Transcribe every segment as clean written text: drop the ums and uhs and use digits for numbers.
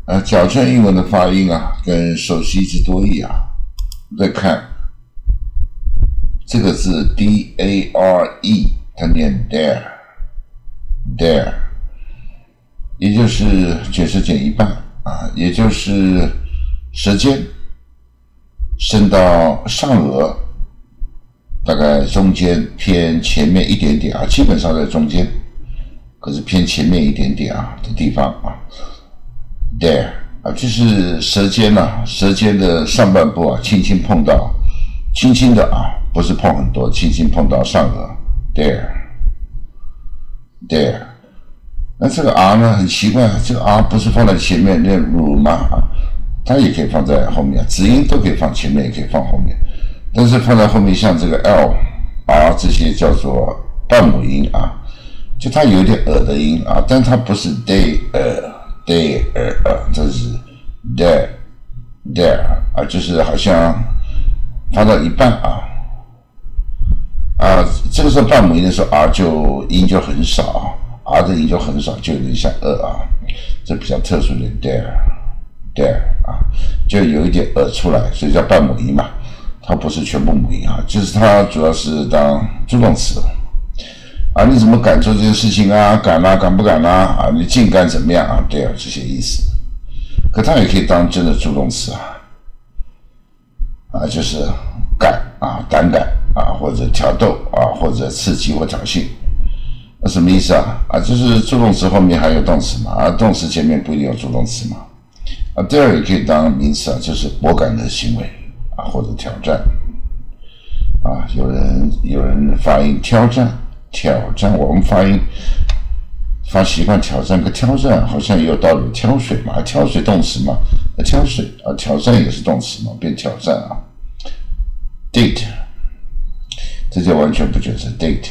矫正英文的发音啊，跟熟悉一字多义啊。再看这个字 D-A-R-E， 它念 dare， 也就是卷舌减一半啊，也就是舌尖伸到上颚，大概中间偏前面一点点啊，基本上在中间，可是偏前面一点点啊的地方啊 ，dare 啊，就是舌尖啊，舌尖的上半部啊，轻轻碰到，轻轻的啊，不是碰很多，轻轻碰到上颚 ，dare。那这个 R 呢，很奇怪，这个 R 不是放在前面念乳吗？啊，它也可以放在后面，子音都可以放前面，也可以放后面。但是放在后面，像这个 L、R 这些叫做半母音啊，就它有点的音啊，但它不是 dare， 这是 dare 啊，就是好像发到一半这个时候半母音的时候 R 音就很少。R 的音就很少，就有点像啊，这比较特殊的 dare 啊，就有一点出来，所以叫半母音嘛，它不是全部母音啊，就是它主要是当助动词啊，你怎么敢做这件事情啊？敢啊，敢不敢啊？你竟敢怎么样啊？对啊，这些意思。可它也可以当真的助动词就是敢啊，胆敢啊，或者挑逗啊，或者刺激或挑衅。那什么意思啊？就是助动词后面还有动词嘛，动词前面不一定有助动词嘛。dare 也可以当名词就是果敢的行为或者挑战有人发音挑战，我们发习惯挑战跟挑战好像也有道理，挑水嘛，挑水动词嘛，挑水挑战也是动词嘛，变挑战date 这就完全不觉得是 date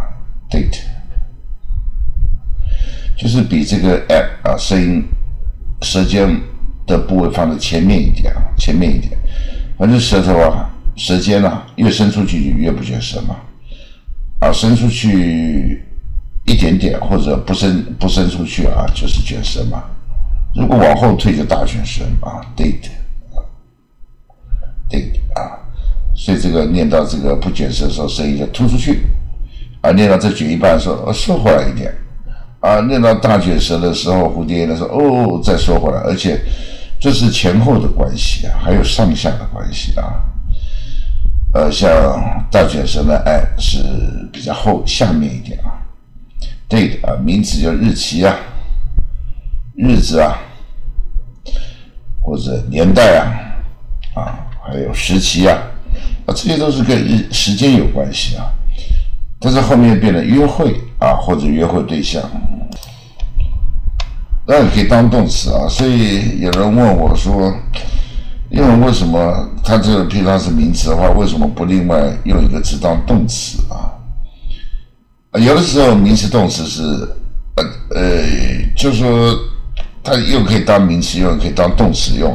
就是比这个 at 声音舌尖的部位放在前面一点，反正舌头舌尖越伸出去就越不卷舌嘛，伸出去一点点或者不伸出去就是卷舌嘛，如果往后退就大卷舌date 所以这个念到这个不卷舌的时候，声音就突出去念到这卷一半的时候收回来一点念到大卷舌的时候，蝴蝶的时候再收回来，而且这是前后的关系还有上下的关系像大卷舌呢是比较后下面一点date 名词叫日期日子或者年代还有时期这些都是跟时间有关系但是后面变成约会或者约会对象，那也可以当动词所以有人问我说，英文为什么它这个譬如它是名词的话，为什么不另外用一个字当动词有的时候名词动词是就是说它又可以当名词用，又可以当动词用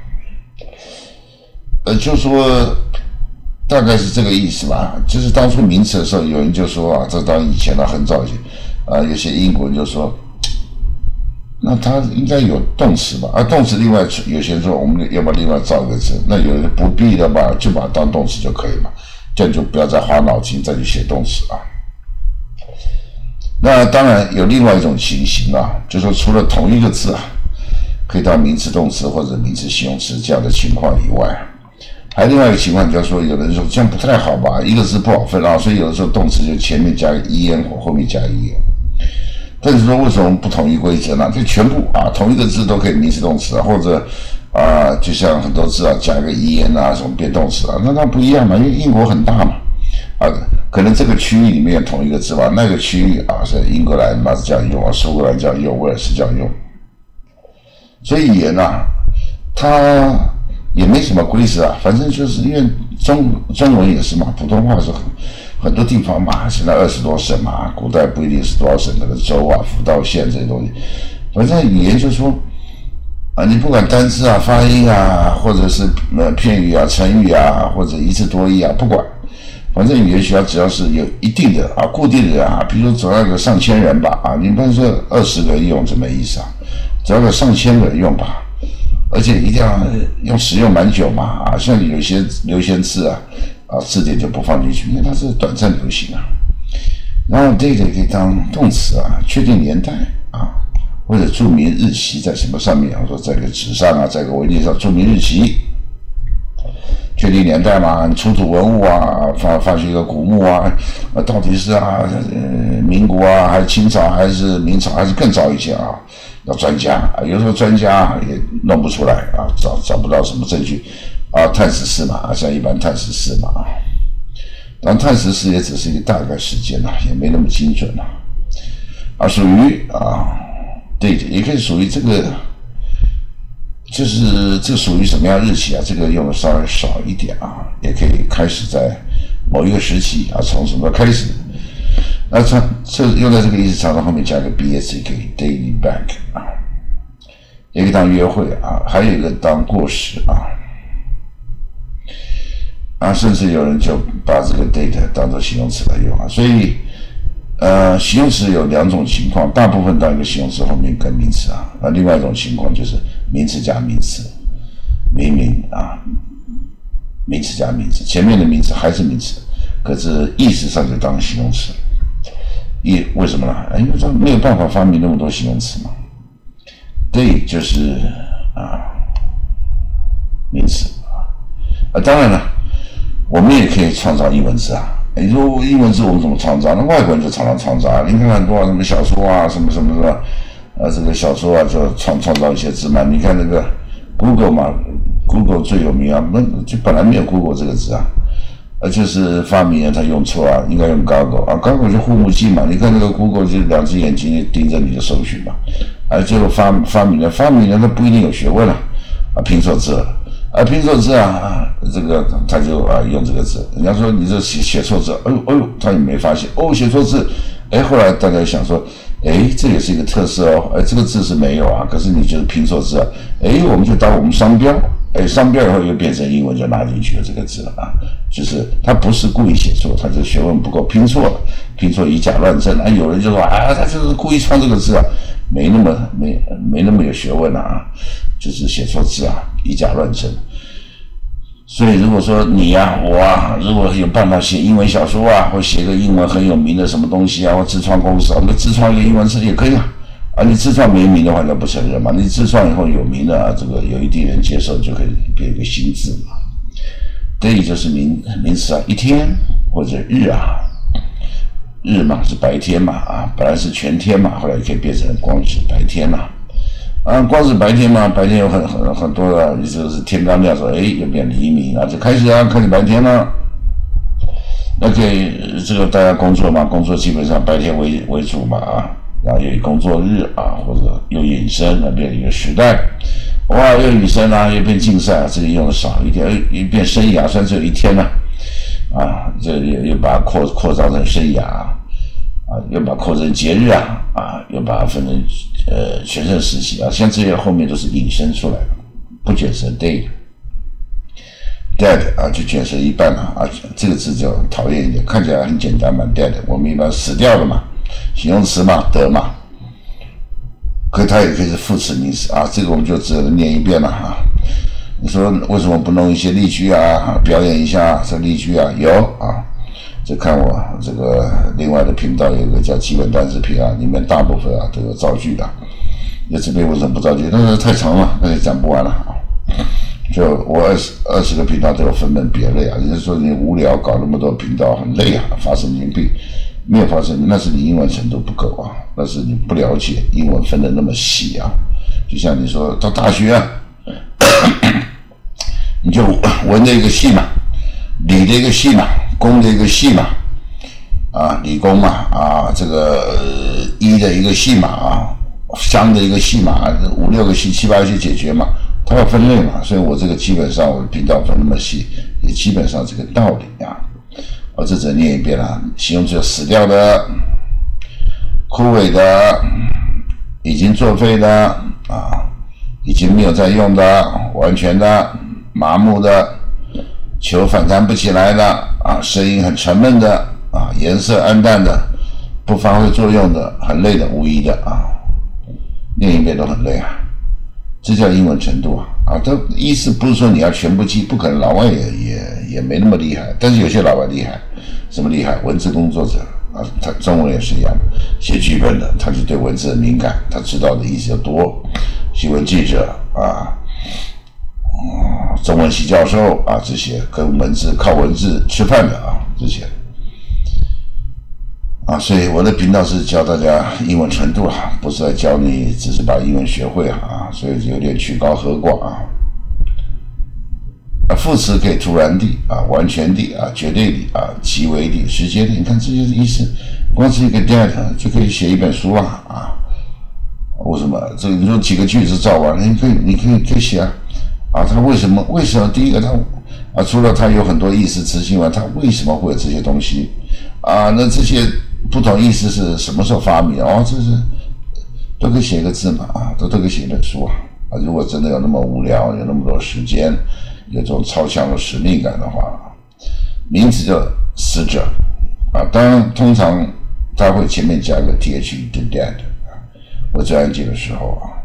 就是说大概是这个意思吧，就是当初名词的时候，有人就说这当以前很早以前有些英国人就说，那它应该有动词吧？动词另外有些人说我们要不要另外造一个字？那有人不必的吧，就把它当动词就可以了，这样就不要再花脑筋再去写动词那当然有另外一种情形就是说除了同一个字可以当名词、动词或者名词、形容词这样的情况以外。还有另外一个情况，就是说有人说这样不太好吧，一个字不好分所以有的时候动词就前面加个 en 或后面加个 en。但是说为什么不统一规则呢？就全部同一个字都可以名词、动词或者就像很多字加个 en 什么变动词那它不一样嘛，因为英国很大嘛可能这个区域里面有同一个字吧，那个区域是英格兰嘛是这样用苏格兰这样用，威尔士这样用，所以语言它也没什么规则反正就是因为中文也是嘛，普通话是很多地方嘛，现在20多省嘛，古代不一定是多少省，那个州府道县这些东西，反正语言就是说你不管单字发音或者是片语成语或者一字多义不管，反正语言学校只要是有一定的固定的比如总要有上千人吧你不能说20个人用这没意思只要有上千个人用吧而且一定要用使用蛮久嘛啊，像有些流行字啊字典就不放进去，因为它是短暂流行啊。然后 date 可以当动词啊，确定年代啊，或者注明日期在什么上面，或者说在个纸上啊，在个文件上注明日期，确定年代嘛，出土文物啊，发掘一个古墓啊，到底是民国啊，还是清朝，还是明朝，还是更早以前啊？要专家啊，有时候专家也弄不出来啊，找不到什么证据啊，探十四嘛，像一般探十四嘛啊。当探十四也只是一个大概时间也没那么精准属于对，也可以属于这个，就是这属于什么样日期啊？这个用的稍微少一点也可以开始在某一个时期从什么开始？那这用在这个意思常常后面加个 BSK daily back 也可以当约会还有一个当过时甚至有人就把这个 date 当作形容词来用所以形容词有两种情况，大部分当一个形容词后面跟名词另外一种情况就是名词加名词，明名词加名词，前面的名词还是名词，可是意识上就当形容词。为什么呢？因为这没有办法发明那么多形容词嘛。对，就是名词当然了。我们也可以创造英文字你说英文字我们怎么创造？那外国人就常常创造你看很多什么小说什么什么的这个小说就创造一些字嘛。你看那个 Google 嘛 ，Google 最有名就本来没有 Google 这个字就是发明人他用错应该用 Goggle 就护目镜嘛。你看那个 Google 就两只眼睛盯着你的搜寻嘛。结果发明人他不一定有学问拼错字了。拼错字这个他就用这个字，人家说你这写错字，哎呦，他也没发现写错字，后来大家想说，这也是一个特色这个字是没有可是你就是拼错字我们就当我们商标，商标以后又变成英文就拿进去了这个字了就是他不是故意写错，他这学问不够，拼错了，拼错以假乱真有人就说他就是故意创这个字没那么有学问就是写错字以假乱真。所以如果说你我如果有办法写英文小说或写个英文很有名的什么东西或自创公司我们自创一个英文字也可以你自创没名的话就不承认嘛。你自创以后有名的这个有一定人接受就可以变一个新字嘛。day 就是名词一天或者日日嘛是白天嘛本来是全天嘛，后来可以变成光是白天光是白天嘛，白天有很多的，就是天刚亮时候，又变黎明就开始白天了。那可以这个大家工作嘛，工作基本上白天为主嘛然后又以工作日或者又引申变成一个时代，又引申又变竞赛这个用的少一点，又变生涯，虽然只有一天这又把它扩张成生涯又把它扩成节日又把它分成全盛时期像这些后面都是引申出来的，不卷舌 day dead 就卷舌一半这个字就讨厌一点，看起来很简单嘛 dead 我们一般死掉了嘛，形容词嘛得嘛，可它也可以是副词名词这个我们就只能念一遍了你说为什么不弄一些例句表演一下这例句有就看我这个另外的频道有一个叫基本单词频里面大部分都有造句的。那这边为什么不造句？那个太长了，那就讲不完了就我20个频道都有分门别类人家说你无聊搞那么多频道很累发神经病，没有发神经，那是你英文程度不够那是你不了解英文分得那么细就像你说到大学你就文的一个系嘛，理的一个系嘛，工的一个系嘛理工嘛这个医的一个系嘛商的一个系嘛，5、6个系、7、8个系解决嘛，它要分类嘛，所以我这个基本上我的频道分那么细，也基本上这个道理这只能念一遍形容词死掉的、枯萎的、已经作废的已经没有在用的、完全的、麻木的、球反弹不起来的声音很沉闷的颜色暗淡的、不发挥作用的、很累的、无疑的念一遍都很累这叫英文程度啊，这意思不是说你要全部记，不可能，老外也没那么厉害，但是有些老外厉害，什么厉害？文字工作者啊，他中文也是一样，写剧本的，他就对文字很敏感，他知道的意思就多。新闻记者啊，中文系教授啊，这些跟文字靠文字吃饭的啊，这些。啊，所以我的频道是教大家英文程度啊，不是在教你只是把英文学会啊，所以有点曲高和寡啊。副词可以突然地啊，完全地啊，绝对地啊，极为地，直接地，你看这就是意思。光是一个 that 就可以写一本书了啊。为什么？这个你说几个句子造完了，你可以写啊。啊，他为什么？第一个他啊，除了他有很多意思词性外，他为什么会有这些东西？啊，那这些不同意思是什么时候发明？哦，这是都可以写一个字嘛啊，都可以写一本书啊。啊，如果真的有那么无聊，有那么多时间，有这种超强的使命感的话，名词叫死者啊。当然，通常他会前面加个 th to dead。我最安静的时候啊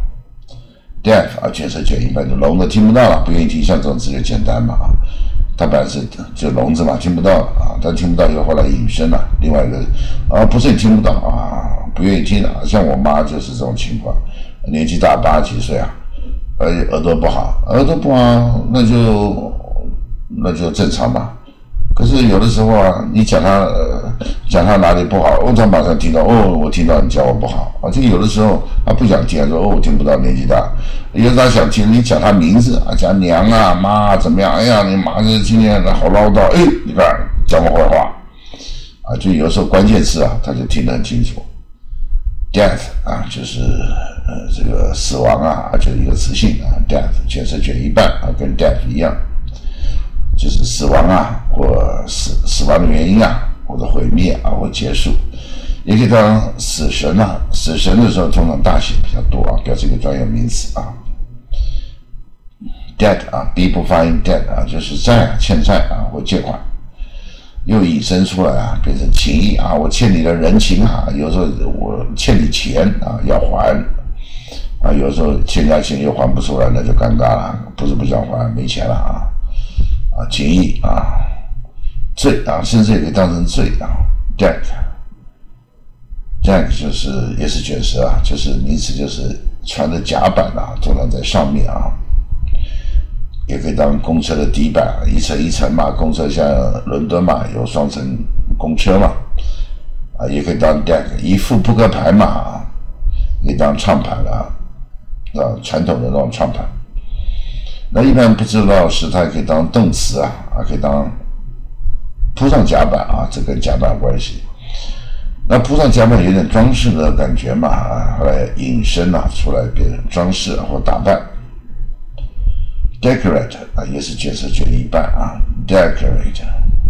，deaf 啊，卷舌卷一半就聋的听不到了，不愿意听，像这种字就简单嘛啊。他本来是就聋子嘛，听不到啊，但听不到以后后来引申了。另外一个啊，不是你听不到啊，不愿意听啊，像我妈就是这种情况，年纪大80几岁啊，耳朵不好，那就正常嘛。可是有的时候啊，你讲他哪里不好，他马上听到我听到你讲我不好啊。就有的时候他不想听，说我听不到，年纪大。有时候他想听，你讲他名字啊，讲娘啊妈啊怎么样？哎呀，你妈这今天好唠叨，你看讲我坏话啊。就有时候关键词啊，他就听得很清楚。death 啊，就是这个死亡啊，就一个词性啊 ，death 卷舌卷一半啊，跟 death 一样。就是死亡啊，或死亡的原因啊，或者毁灭啊，或结束，也可以当死神啊。死神的时候通常大写比较多啊，表示一个专有名词啊。debt 啊 ，b 不发音 debt 啊，就是债啊，欠债啊，或借款，又引申出来啊，变成情谊啊，我欠你的人情啊，有时候我欠你钱啊，要还啊，有时候欠人家钱又还不出来，那就尴尬了，不是不想还，没钱了啊。啊，情谊啊，罪啊，甚至也可以当成罪啊。jack 就是也是卷舌啊，就是名词，就是船的甲板啊，通常在上面啊，也可以当公车的底板，一层一层嘛，公车像伦敦嘛，有双层公车嘛，啊，也可以当 deck 一副扑克牌嘛，啊，可以当唱盘啊，传统的那种唱盘。那一般不知道时，它也可以当动词啊，可以当铺上甲板啊，这跟甲板有关系。那铺上甲板有点装饰的感觉嘛，后来引申啊出来变成装饰或打扮。decorate 啊，也是卷舌卷一半啊 ，decorate，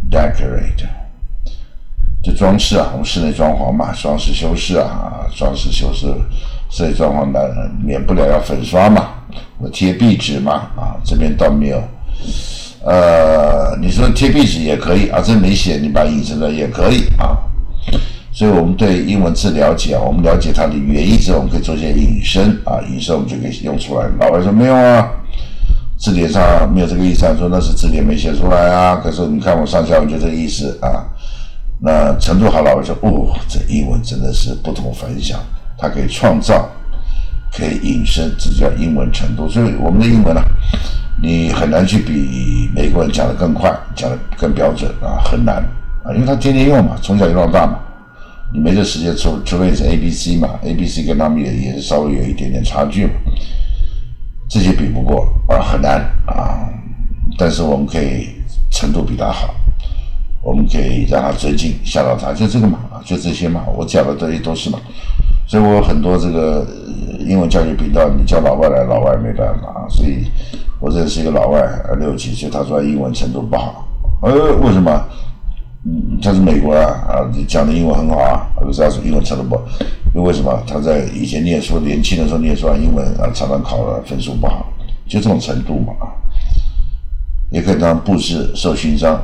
就装饰啊，我们室内装潢嘛，装饰修饰啊，装饰修饰，室内装潢的免不了要粉刷嘛。我贴壁纸嘛，啊，这边倒没有，你说贴壁纸也可以啊，这没写，你把它引申了也可以啊。所以我们对英文字了解啊，我们了解它的原意之后，我们可以做一些引申啊，引申我们就可以用出来。老外说没有啊，字典上没有这个意思，说那是字典没写出来啊。可是你看我上下文就这个意思啊。那程度好，老外说这英文真的是不同凡响，它可以创造。可以引申，这叫英文程度。所以我们的英文呢，你很难去比美国人讲得更快，讲得更标准啊，很难啊，因为他天天用嘛，从小用到大嘛。你没这时间，除非是 ABC 嘛 ，ABC 跟他们也是稍微有一点点差距嘛，这些比不过啊，很难啊。但是我们可以程度比他好，我们可以让他尊敬，吓到他，就这个嘛，就这些嘛，我讲的这些都是嘛。所以我有很多这个英文教育频道，你叫老外来，老外没办法啊。所以我认识一个老外，60几岁，他说英文程度不好。为什么？他是美国人啊，讲的英文很好啊，可是他说英文程度不好。因为为什么？他在以前念书，年轻的时候念书啊，英文啊常常考了分数不好，就这种程度嘛啊。也可以当布施受勋章。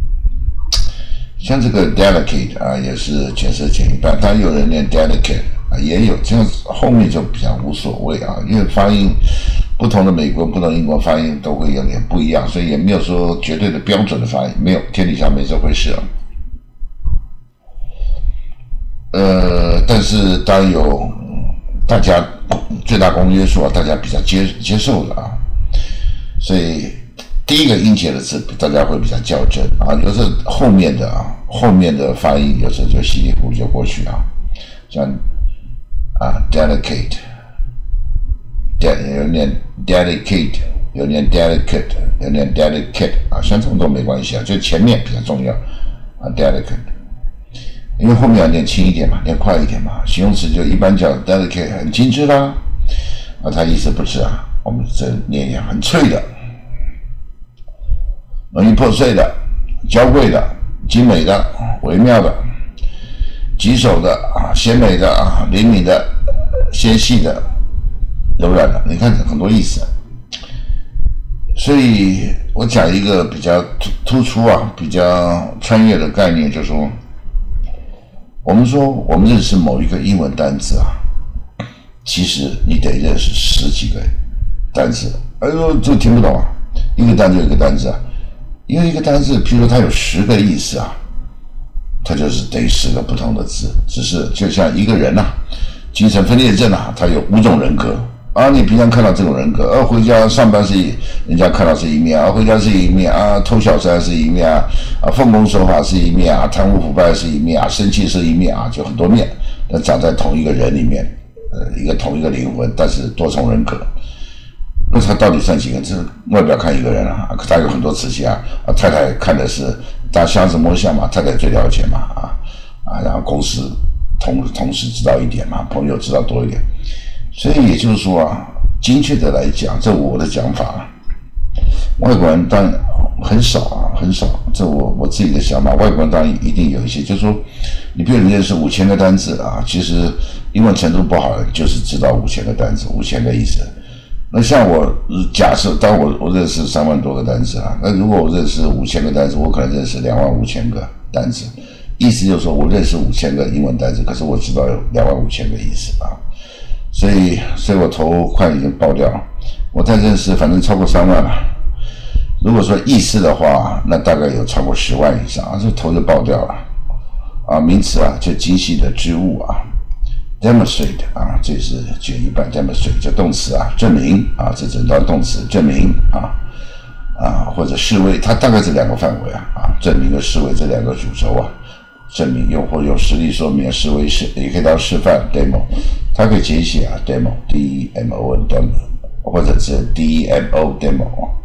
像这个 delicate 啊，也是卷舌卷一半，当然有人念 delicate 啊， 也有，这样后面就比较无所谓啊，因为发音不同的美国、不同英国发音都会有点不一样，所以也没有说绝对的标准的发音，没有，天底下没这回事啊。但是当然有大家最大公约数啊，大家比较接受的啊，所以第一个音节的字大家会比较较真啊，有时候后面的发音有时候就稀里糊涂就过去啊，像delicate， 有念 delicate， 有念 delicate， 有念 delicate 啊，像这种都没关系啊，就前面比较重要啊 delicate。因为后面要念轻一点嘛，念快一点嘛。形容词就一般叫 delicate， 很精致啦，它意思不是啊。我们这念一下，很脆的，容易破碎的，娇贵的，精美的，微妙的，棘手的鲜美的灵敏的，纤细的，柔软的。你看很多意思。所以我讲一个比较突出比较穿越的概念，就是说。我们说，我们认识某一个英文单词其实你得认识10几个单词。这听不懂一个单词一个单词因为一个单词，譬如说它有10个意思它就是等于10个不同的字。只是就像一个人精神分裂症它有5种人格你平常看到这种人格，回家上班是人家看到是一面回家是一面偷小三是一面奉公守法是一面贪污腐败是一面生气是一面就很多面，但长在同一个人里面，同一个灵魂，但是多重人格。那他到底算几个？这外表看一个人他有很多磁性太太看的是大箱子摸象嘛，太太最了解嘛然后公司同事知道一点嘛，朋友知道多一点。所以也就是说精确的来讲，这我的讲法外国人当然很少很少，这我自己的想法。外国人当然一定有一些，就是说，你比如你认识5000个单字其实英文程度不好的就是知道5000个单字，5000个意思。那像我假设，当我认识3万多个单字那如果我认识5000个单字，我可能认识25000个单字，意思就是说我认识5000个英文单字，可是我知道有25000个意思所以我头快已经爆掉了，我再认识反正超过3万了。如果说意思的话，那大概有超过10万以上这头就爆掉了名词就精细的织物demonstrate 这是卷一半 demonstrate 就动词证明这整段动词证明或者示威，它大概是2个范围证明和示威这2个主轴证明或用实例说明示威也可以当示范 demo， 它可以简写demo D-E-M-O-N demo 或者是 D-E-M-O demo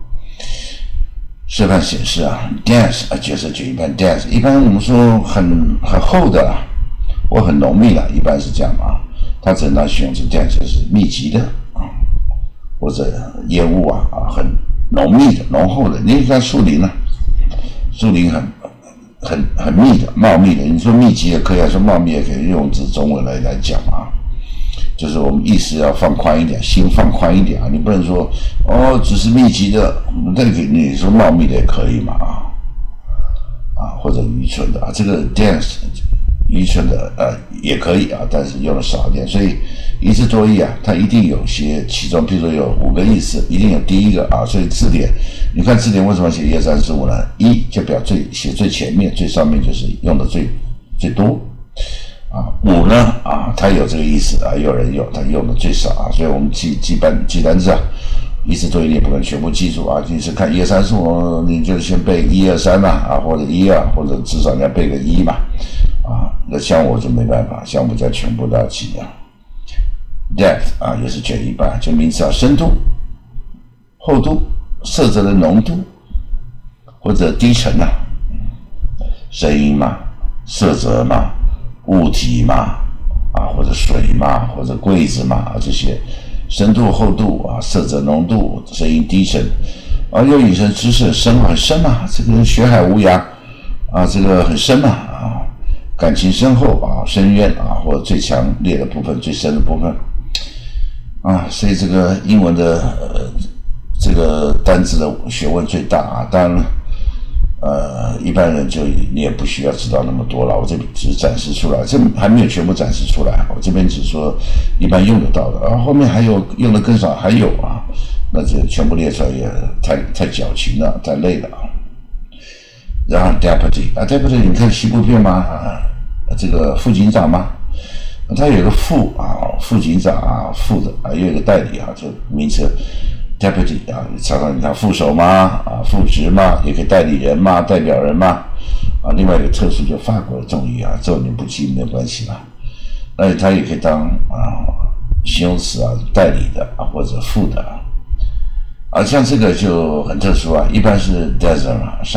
示范显示dance 就是卷一半 dance， 一般我们说很厚的或很浓密的，一般是这样它只能当形容词 dance 是密集的或者烟雾很浓密的浓厚的。你看树林树林很密的茂密的，你说密集也可以说茂密也可以用中文来讲就是我们意识要放宽一点，心放宽一点你不能说只是密集的，那你说茂密的也可以嘛或者愚蠢的这个 dance 愚蠢的也可以但是用的少一点。所以一字多义它一定有些其中，比如说有5个意思，一定有第一个所以字典，你看字典为什么写1、2、3、4、5呢？1就表写最前面，最上面就是用的最多5呢它有这个意思有人用，它用的最少所以我们记单字一字多义你也不能全部记住你是看1、2、3、4、5，你就先背1、2、3或者1或者至少你要背个1嘛那像我就没办法，像我就要全部都要记depth 也是卷一半，就名词深度、厚度、色泽的浓度或者低沉声音嘛、色泽嘛、物体嘛或者水嘛或者柜子嘛这些深度、厚度色泽、浓度、声音低沉又引申知识很深这个学海无涯这个很深感情深厚深渊或者最强烈的部分、最深的部分所以这个英文的这个单字的学问最大当然一般人就你也不需要知道那么多了，我这边只是展示出来，这还没有全部展示出来，我这边只说一般用得到的，后面还有用的更少，还有啊，那这全部列出来也太矫情了，太累了啊。然后 deputy 你看西部片吗？这个副警长吗？他有个副警长副的又有个代理这名词 deputy 常常你看副手嘛副职嘛，也可以代理人嘛，代表人嘛另外一个特殊就法国的重语这你不记没有关系啦。那他也可以当形容词代理的或者副的像这个就很特殊一般是 desert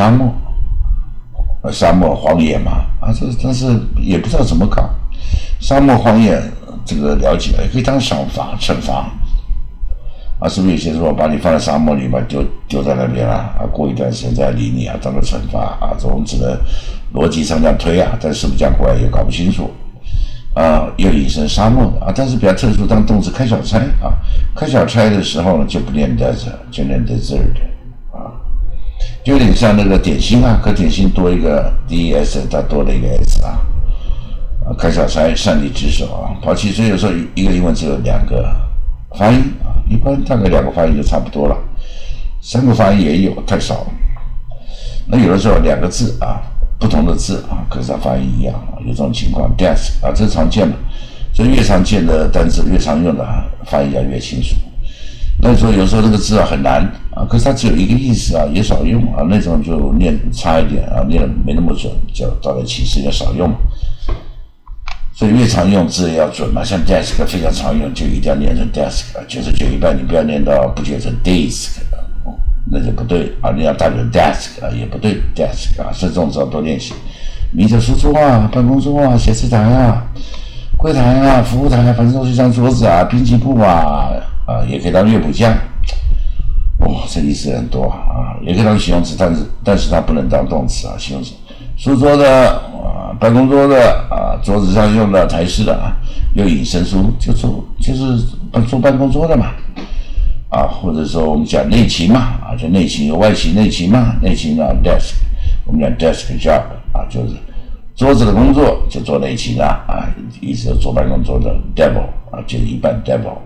沙漠荒野嘛但是也不知道怎么搞。沙漠荒野这个了解也可以当惩罚是不是有些时候把你放在沙漠里面丢在那边过一段时间再理你当个惩罚这我们只能逻辑上这样推但是不是这样过来也搞不清楚又引申沙漠的但是比较特殊，当动词开小差开小差的时候呢就不念 desert 就念 desert就有点像那个点心可点心多一个 des 它多了一个 s 开小差擅离职守抛弃，所以有时候一个英文只有2个发音一般大概2个发音就差不多了，3个发音也有太少了。那有的时候2个字不同的字可是它发音一样有这种情况 desk 这是常见的，所以越常见的单词越常用的发音要越清楚。那时候有时候那个字很难可是它只有一个意思也少用那种就念差一点念得没那么准，就大概其实也少用。所以越常用字也要准嘛，像 desk 非常常用，就一定要念成 desk 99一半，你不要念到不觉成 desk 那就不对你要大成 desk 也不对 desk 所以这种字要多练习。你的书桌办公桌写字台柜台服务台反正都是一张桌子编辑部也可以当乐谱匠这意思很多也可以当形容词，但是它不能当动词形容词。书桌的办公桌的桌子上用的台式的又引申出就是做办公桌的嘛或者说我们讲内勤嘛就内勤有外勤内勤嘛，内勤desk 我们讲 desk job 就是桌子的工作就做内勤意思做办公桌的 devil 就是一般 devil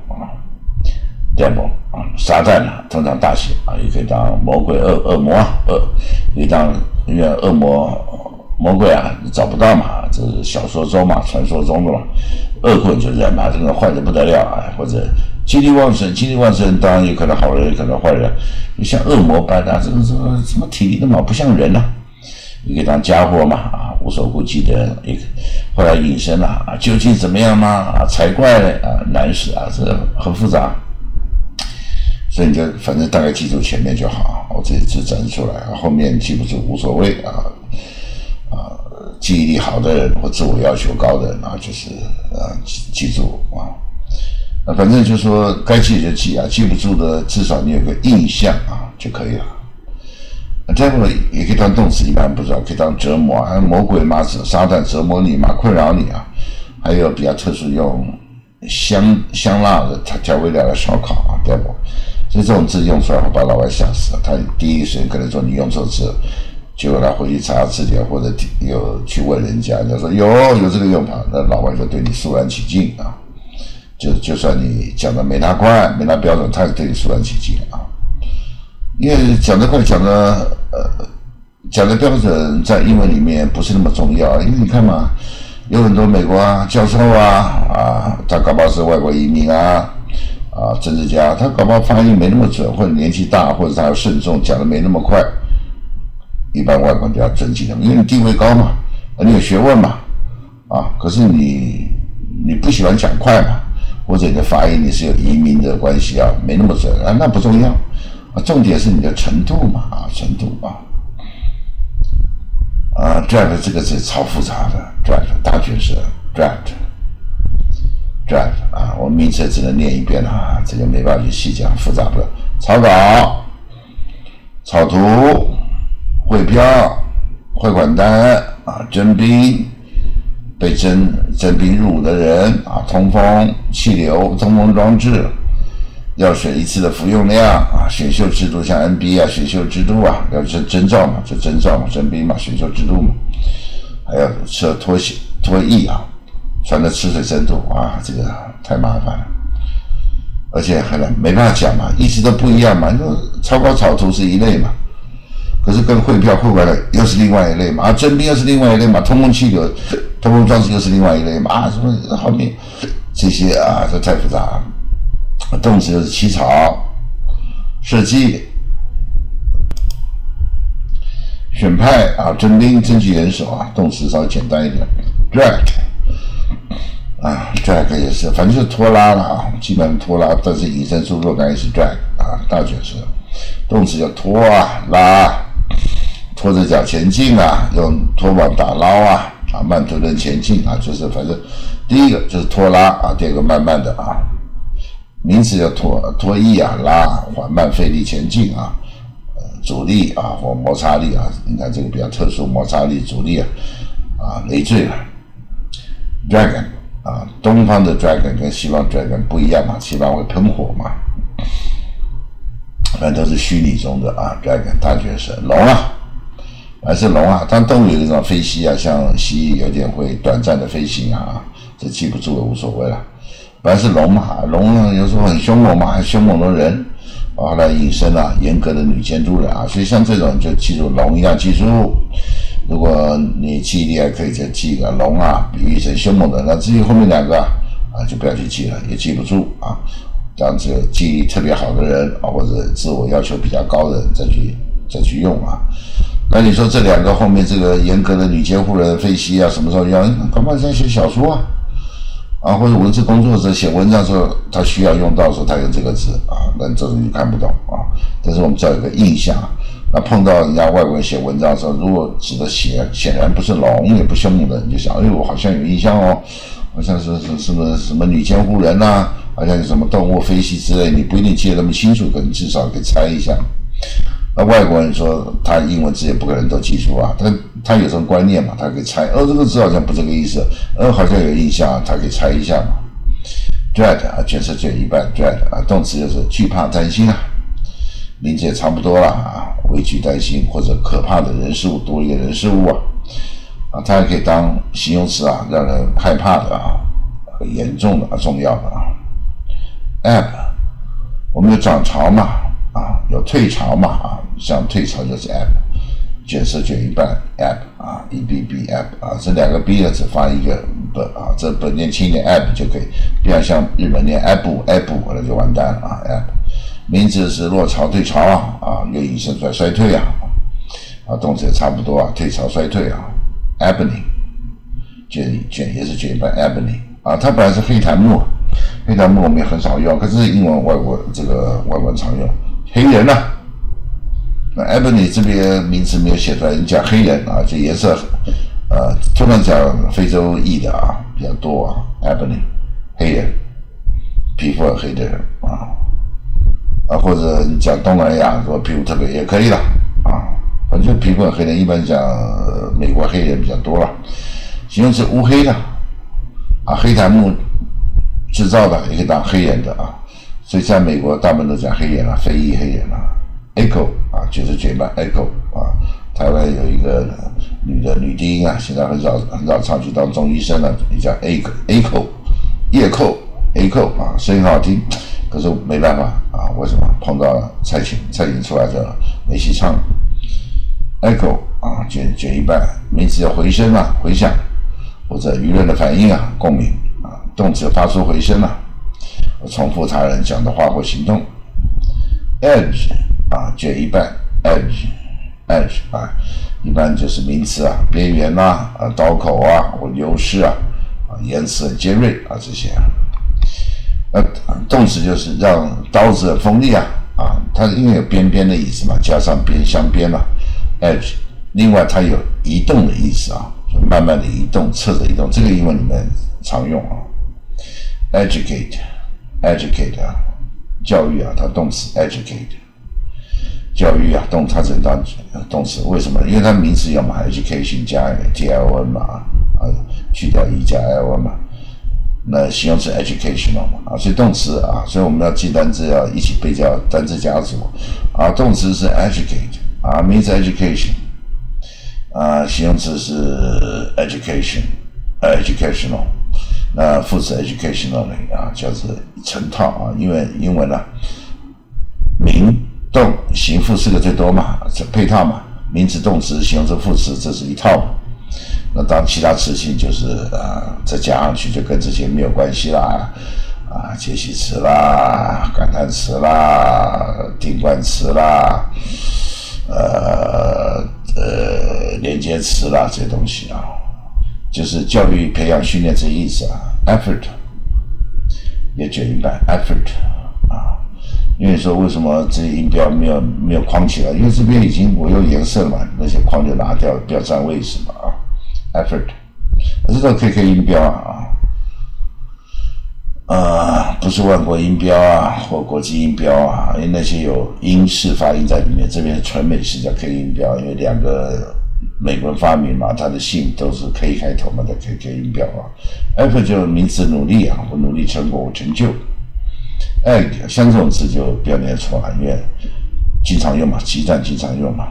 撒旦通常大写也可以当魔鬼恶魔可以当因为恶魔鬼找不到嘛，这是小说中嘛传说中的嘛，恶棍就人嘛，这个坏得不得了或者精力旺盛当然有可能好人也可能坏人，就像恶魔般这个什么体力那么不像人也可以当家伙嘛无所顾忌的人也后来引申究竟怎么样嘛才怪难事这很复杂。所以你就反正大概记住前面就好我这次展示出来后面记不住无所谓记忆力好的人或自我要求高的人就是记住反正就说该记就记记不住的至少你有个印象就可以了。devil 也可以当动词，一般不知道可以当折磨魔鬼嘛，撒旦折磨你嘛，困扰你还有比较特殊用香辣的调味料的烧烤devil， 所以这种字用出来会把老外吓死他第一时间可能说你用错字，结果他回去查字典或者有去问人家说有这个用法，那老外就对你肃然起敬就算你讲的没他快没他标准，他也对你肃然起敬因为讲得快讲的标准在英文里面不是那么重要，因为你看嘛，有很多美国教授他搞不好是外国移民政治家，他搞不好发音没那么准，或者年纪大，或者他要慎重，讲的没那么快，一般外国人就要尊敬他们，因为你地位高嘛，你有学问嘛可是你不喜欢讲快嘛，或者你的发音你是有移民的关系没那么准那不重要重点是你的程度嘛程度drive 这个字超复杂的 drive 大卷舌 drive 我们名词只能念一遍这个没办法去细讲，复杂的草稿、草图、汇票、汇款单征兵、被征兵入伍的人通风气流、通风装置要选一次的服用量啊，选秀制度像 NBA 啊，选秀制度啊，要征召嘛，就征召嘛，征兵嘛，选秀制度嘛，还要设脱役啊，穿的吃水深度啊，这个太麻烦了，而且还没办法讲嘛，一直都不一样嘛，草稿草图是一类嘛，可是跟汇票汇回来又是另外一类嘛，啊，征兵又是另外一类嘛，通风气流、通风装置又是另外一类嘛，啊，什么后面这些啊，这太复杂了。动词又是起草、设计、选派啊、征兵、征集人手啊，动词稍微简单一点。drag 啊 ，drag 也是，反正就是拖拉了啊，基本上拖拉，但是引申出若干意是 drag 啊，大卷舌。动词叫拖啊、拉，拖着脚前进啊，用拖网打捞啊，慢吞吞前进啊，就是反正第一个就是拖拉啊，第二个慢慢的啊。名词叫拖曳啊，拉缓慢费力前进啊，阻力啊或摩擦力啊，你看这个比较特殊，摩擦力、阻力啊，累赘了。dragon 啊，东方的 dragon 跟西方 dragon 不一样嘛，西方会喷火嘛，反正都是虚拟中的啊 dragon 大角色。龙啊，还是龙啊，当动物有一种飞蜥啊，像蜥蜴有点会短暂的飞行啊，这记不住了无所谓了。本来是龙嘛，龙呢有时候很凶猛嘛，很凶猛的人，后来引申啊，严格的女监督人啊，所以像这种就记住龙一样记住。如果你记忆力还可以，就记个龙啊，比喻成凶猛的，那至于后面两个啊就不要去记了，也记不住啊。当这个记忆力特别好的人啊，或者自我要求比较高的人再去用啊。那你说这两个后面这个严格的女监护人、飞蜥啊，什么时候用？干嘛在写小说啊，或者文字工作者写文章的时候，他需要用到的时候，他用这个字啊，那这种你看不懂啊。但是我们只要有个印象，那碰到人家外国人写文章的时候，如果指的显然不是龙，也不凶猛的，你就想，哎呦，我好像有印象哦，好像是什么女监护人呐，好像有什么动物、飞蜥之类，你不一定记得那么清楚，可能至少可以猜一下。那外国人说他英文字也不可能都记住啊，他有这种观念嘛，他可以猜，这个字好像不这个意思，好像有印象，他可以猜一下嘛。dread 啊，卷舌卷一半 dread 啊，动词就是惧怕、担心啊，名词也差不多了啊，畏惧、担心或者可怕的人事物，多一个人事物啊，它也可以当形容词啊，让人害怕的啊，很严重的重要的啊。ebb 我们有涨潮嘛。有退潮嘛像退潮就是 ebb， 卷舌卷一半 ebb 啊 ，ebb ebb 啊，这两个 b 呢只发一个 b 啊，这 b 念轻一点 ebb 就可以，不要像日本念 ebb 那就完蛋了啊 ebb。名词是落潮、退潮啊，又引申出来衰退啊，动词也差不多啊，退潮、衰退啊 ，ebony 卷也是卷一半 ebony 啊，它本来是黑檀木，黑檀木我们也很少用，可是英文外国人常用。黑人那 ebony 这边名词没有写出来，人讲黑人啊，就颜色通常讲非洲裔的比较多啊 ebony 黑人，皮肤很黑的人或者你讲东南亚说皮肤特别也可以了反正皮肤很黑的，一般讲美国黑人比较多了。形容词乌黑的黑檀木制造的也可以当黑人的所以在美国大部分都讲黑人非裔黑人echo 就是卷板 echo 台湾有一个女低音现在很少唱去当中医生了，也叫 echo 夜扣 echo 声音好听，可是没办法为什么碰到蔡琴出来就没戏唱 echo 卷一半，名词要回声回响或者舆论的反应共鸣动词发出回声重复他人讲的话或行动。 edge 卷一半 edge 一般就是名词边缘刀口或优势言辞很尖锐这些动词就是让刀子很锋利它因为有边边的意思嘛，加上边镶边edge， 另外它有移动的意思就慢慢的移动，侧着移动，这个英文里面常用educate 教育它动词 educate 教育它只能当动词，为什么？因为它名词有嘛 education 加 tiln 嘛去掉 e 加 ln 嘛那形容词 educational 嘛，所以动词啊，所以我们要记单字要一起背叫单字家族啊，动词是 educate 啊，名词 education 啊，形容词是 educational， 那副词 educationally 啊，叫做成套啊，因为英文啊，名动形副四个最多嘛，这配套嘛，名词、动词、形容词、副词，这是一套嘛。那当其他词性就是再加上去就跟这些没有关系啦，介系词啦、感叹词啦、定冠词啦，连接词啦这些东西啊，就是教育、培养、训练这意思啊。effort 也卷一半 effort 啊，因为说为什么这些音标没有框起来？因为这边已经我有颜色了嘛，那些框就拿掉，不要占位置嘛啊。effort， 这都 KK 音标不是万国音标啊或国际音标啊，因为那些有英式发音在里面，这边纯美式叫 K 音标，因为两个美国人发明嘛，他的姓都是 K 开头嘛，叫 KK 音标啊。effort 就是名词努力啊，或努力成果成就。像这种词就不要念错了，因为经常用嘛，鸡蛋经常用嘛。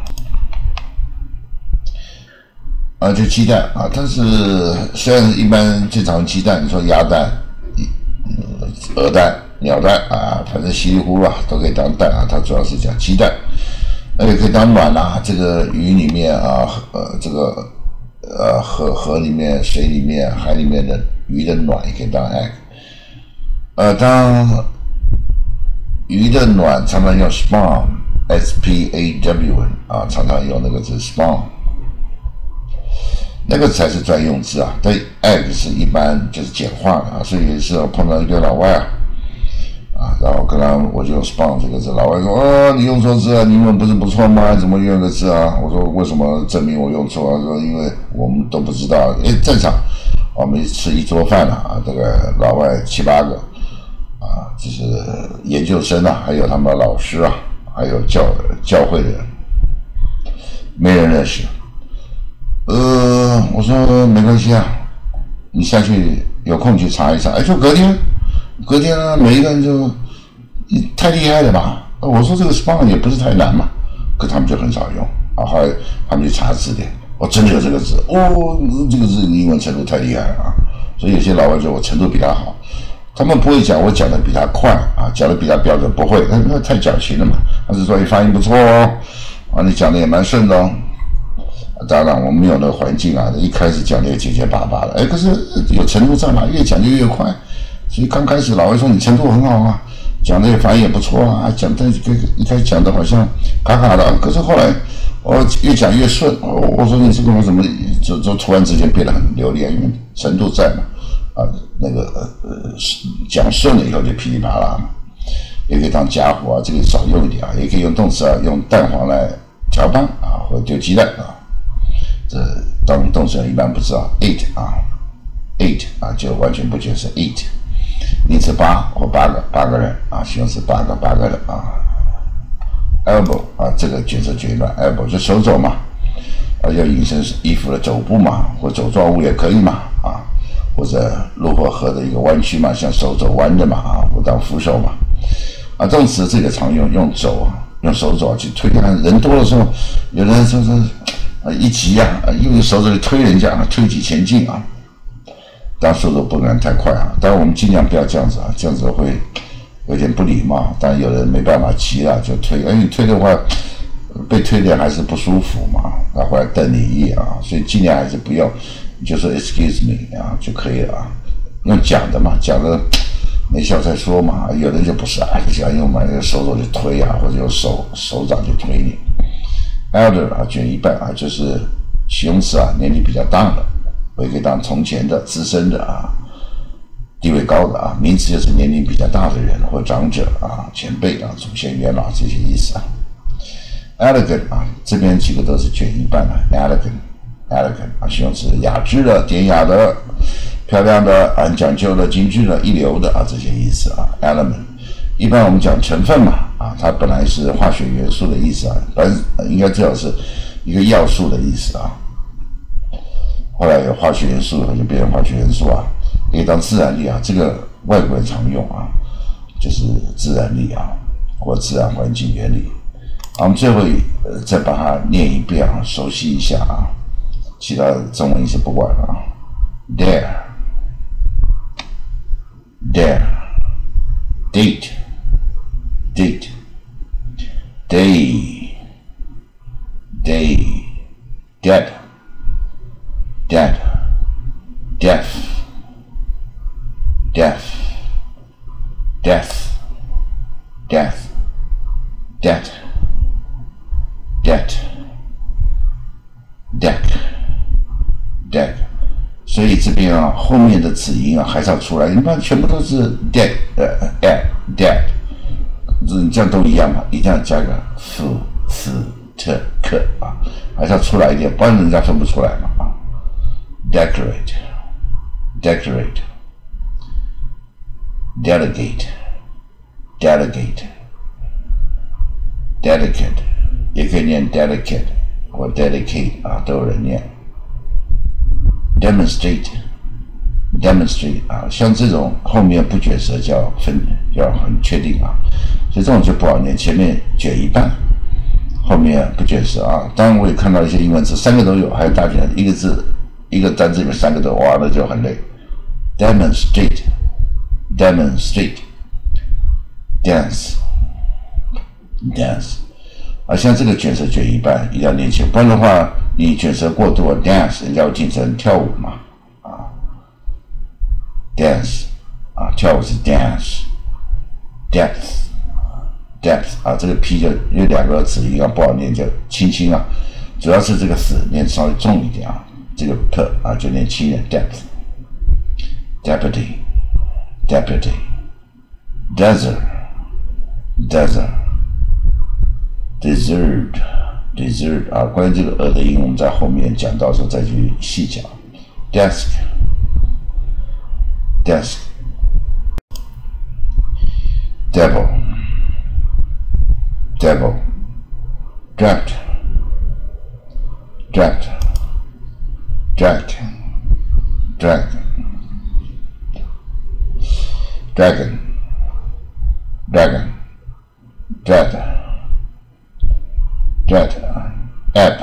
就鸡蛋啊，但是虽然一般最常鸡蛋，你说鸭蛋、鹅蛋、鸟蛋啊，反正稀里糊涂都可以当蛋啊。它主要是讲鸡蛋，也可以当卵啦。这个鱼里面啊，这个河里面、水里面、海里面的鱼的卵也可以当 egg。当鱼的卵常常用 spawn，spawn 啊，常常用那个字 spawn。那个才是专用字啊，但 egg 是一般就是简化的啊，所以有一次我碰到一个老外然后跟他我就用 spawn 这个字，老外说你用错字啊，你英文不是不错吗？怎么用个字啊？我说为什么证明我用错啊？说因为我们都不知道，正常，我们吃一桌饭这个老外7、8个就是研究生还有他们的老师还有教会的人，没人认识。我说没关系你下去有空去查一查。就隔天每一个人就太厉害了吧？我说这个 spawn 也不是太难嘛，可他们就很少用后来他们去查字典，真的有这个字这个字英文程度太厉害了所以有些老外说我程度比他好，他们不会讲我讲的比他快讲的比他标准，不会，那太矫情了嘛。他是说你发音不错你讲的也蛮顺的当然我们没有那个环境一开始讲的也结结巴巴的可是有程度在嘛，越讲就越快，所以刚开始老外说你程度很好讲的也发音也不错讲的一开始讲的好像卡卡的，可是后来越讲越顺我说你这个怎么就突然之间变得很流利，因为程度在嘛那个讲顺了以后就噼里啪啦嘛，也可以当家伙这个少用一点也可以用动词用蛋黄来搅拌或者丢鸡蛋这当动词人一般不知道 eat 就完全不觉得是 eat。名词8或8个人形容词8个人elbow 这个角色决断 elbow 就手肘嘛要引申衣服的肘部嘛，或肘状物也可以嘛或者路或河的一个弯曲嘛，像手肘弯的嘛或当扶手嘛动词这个常用肘用手肘去推人多的时候，有人说一急用手肘去推人家推挤前进当速度不能太快当然我们尽量不要这样子这样子会有点不礼貌，但有人没办法急了就推，你推的话被推的还是不舒服嘛，回来瞪你一眼所以尽量还是不要，你就说 excuse me 就可以了用讲的嘛，讲的没笑再说嘛，有人就不是就想用手肘就推或者用手掌就推你。elder 卷一半就是形容词年龄比较大的，我也可以当从前的、资深的地位高的名词就是年龄比较大的人或长者前辈祖先元老这些意思elegant 这边几个都是卷一半elegant 形容词雅致的、典雅的、漂亮的、很讲究的、精致的、一流的这些意思element 一般我们讲成分嘛它本来是化学元素的意思本来应该最好是一个要素的意思后来有化学元素就变成化学元素可以当自然力啊，这个外国人常用啊，就是自然力啊，或自然环境原理。好，我们最后再把它念一遍啊，熟悉一下啊，其他的中文意思不管了啊。There, there, date, date, day, day, dead, dead, death, death, death, death, death, death, deck, deck。所以这边啊，后面的子音啊还是要出来，一般全部都是 dead， dead， 你这样都一样嘛，一定要加个 f、s、t、k 啊，还是要出来一点，不然人家分不出来嘛啊。decorate, decorate, delegate, delegate, delicate， 也可以念 delicate 或 dedicate 啊，都有人念。demonstrate, demonstrate 啊，像这种后面不卷舌要很确定啊，所以这种就不好念，前面卷一半，后面不卷舌啊。当然我也看到一些英文字三个都有，还有大卷，一个字一个单字里面三个都，哇，那就很累。demonstrate, demonstrate, dance, dance 啊，像这个卷舌卷一半，一定要念清，不然的话，你卷舌过度 ，dance 人家会听成跳舞嘛，啊 ，dance 啊，跳舞是 dance，depth depth 啊，这个 p 就有两个子音啊，不好念，就轻轻啊，主要是这个死念稍微重一点啊，这个 p 啊就念轻一点 ，depth，deputy deputy desert desert Dessert, dessert 啊，关于这个的音，我们在后面讲到时候再去细讲。Desk, desk, devil, devil, draft, draft, drag, drag, dragon, dragon, dread, ebb,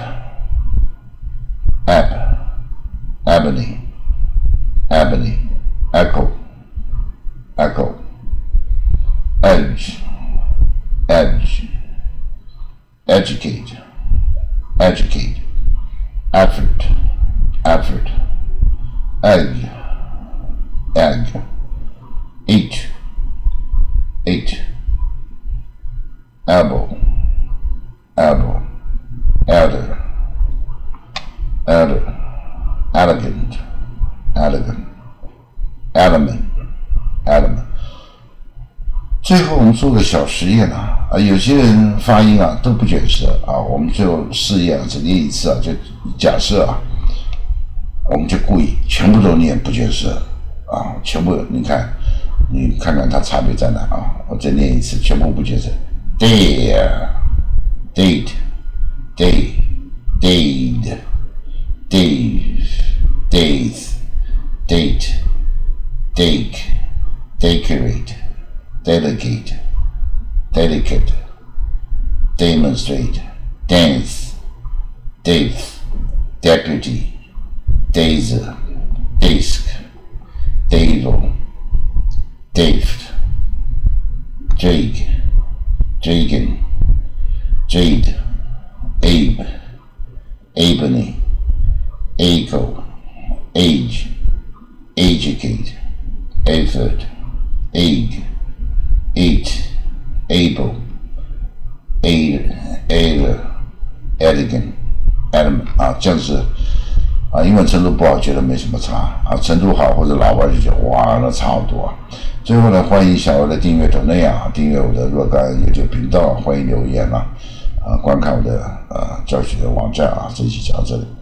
ebony, ebony, echo, echo, edge, edge, educate, educate, effort, effort, egg, egg, eat, eat, elbow, elbow, elder, elder, elegant, elegant, element, element。最后我们做个小实验啊，有些人发音啊都不卷舌啊，我们最后试验只念一次啊，就假设啊，我们就故意全部都念不卷舌啊，全部你看看它差别在哪啊？我再念一次，全部不卷舌 ，date, day, dade, dave, days, date, dake, decorate, delegate, delicate, demonstrate, dance, depth, deputy, dazer, disk, devil, deft, drake, dragon, jade, abe, ebony, echo, age, educate, effort, egg, eat, able, ailer, elegant, element 啊，这样子啊，英文程度不好，觉得没什么差啊，程度好或者老外就觉得哇，那差好多啊。最后呢，欢迎小额的订阅抖内啊，订阅我的若干YouTube频道，欢迎留言啊，观看我的教学的网站啊，这一期讲到这里。